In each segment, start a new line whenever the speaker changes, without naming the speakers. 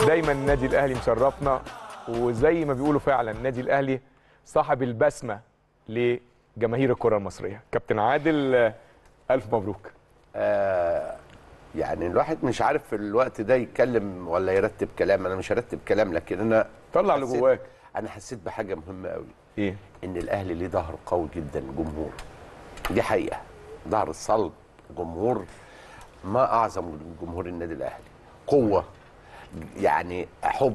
دايما النادي الاهلي مشرفنا، وزي ما بيقولوا فعلا النادي الاهلي صاحب البسمه لجماهير الكره المصريه. كابتن عادل، الف مبروك.
يعني الواحد مش عارف في الوقت ده يتكلم ولا يرتب كلام. انا مش هرتب كلام، لكن انا
طلع اللي جواك.
انا حسيت بحاجه مهمه قوي.
ايه؟
ان الاهلي ليه ظهر قوي جدا، جمهور. دي حقيقه، ظهر الصلب، جمهور ما اعظم جمهور النادي الاهلي. قوه، يعني حب،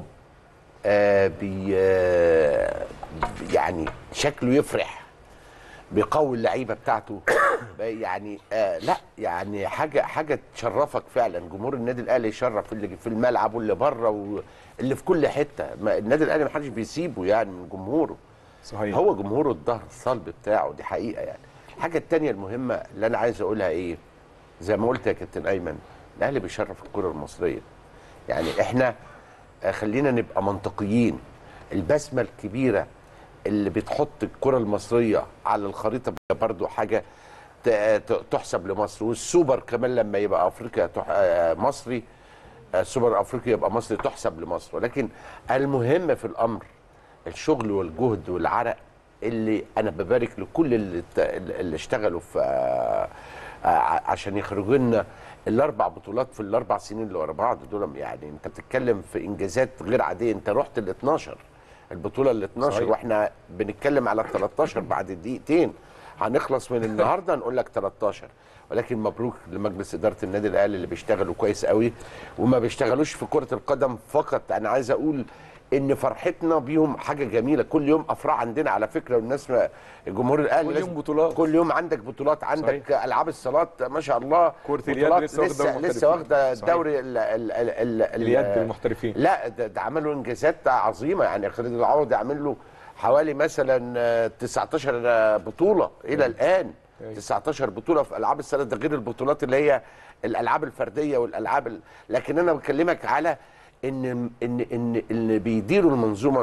يعني شكله يفرح، بيقوي اللعيبه بتاعته. يعني لا يعني حاجه تشرفك فعلا. جمهور النادي الاهلي يشرف، اللي في الملعب واللي بره واللي في كل حته. النادي الاهلي ما حدش بيسيبه يعني من جمهوره.
صحيح.
هو جمهوره الظهر الصلب بتاعه، دي حقيقه يعني. الحاجه الثانيه المهمه اللي انا عايز اقولها ايه، زي ما قلت يا كابتن ايمن، الاهلي بيشرف الكره المصريه. يعني احنا خلينا نبقى منطقيين. البسمه الكبيره اللي بتحط الكره المصريه على الخريطه برضو حاجه تحسب لمصر. والسوبر كمان لما يبقى افريقيا مصري، السوبر افريقيا يبقى مصري، تحسب لمصر. ولكن المهم في الامر الشغل والجهد والعرق، اللي انا ببارك لكل اللي اشتغلوا في عشان يخرجوا لنا الاربع بطولات في الاربع سنين اللي ورا بعض دول. يعني انت بتتكلم في انجازات غير عاديه. انت رحت ال 12 البطوله ال 12
صحيح.
واحنا بنتكلم على 13 بعد دقيقتين. هنخلص من النهارده نقول لك 13. ولكن مبروك لمجلس اداره النادي الاهلي اللي بيشتغلوا كويس قوي، وما بيشتغلوش في كره القدم فقط. انا عايز اقول ان فرحتنا بيهم حاجه جميله. كل يوم افراح عندنا على فكره. والناس الجمهور الاهلي
كل يوم بطولات،
كل يوم عندك بطولات. عندك صحيح. العاب الصالات ما شاء الله،
كره اليد
لسه واخده الدوري
اليد المحترفين.
لا ده عملوا انجازات عظيمه. يعني خالد العوضي عامل له حوالي مثلا 19 بطوله الى الان. 19 بطوله في العاب السله، ده غير البطولات اللي هي الالعاب الفرديه والالعاب لكن انا بكلمك على ان اللي بيديروا المنظومه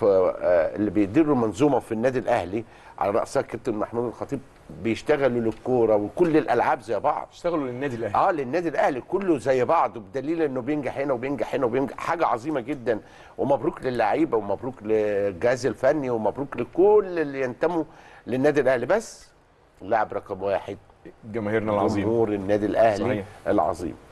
في النادي الاهلي على راسها الكابتن محمود الخطيب، بيشتغلوا للكوره وكل الالعاب زي بعض.
اشتغلوا للنادي الاهلي.
للنادي الاهلي كله زي بعض، بدليل انه بينجح هنا وبينجح هنا وبينجح. حاجه عظيمه جدا. ومبروك للعيبه ومبروك للجهاز الفني ومبروك لكل اللي ينتموا للنادي الاهلي. بس اللاعب رقم واحد
جماهيرنا العظيم،
جمهور النادي الاهلي
صحيح.
العظيم.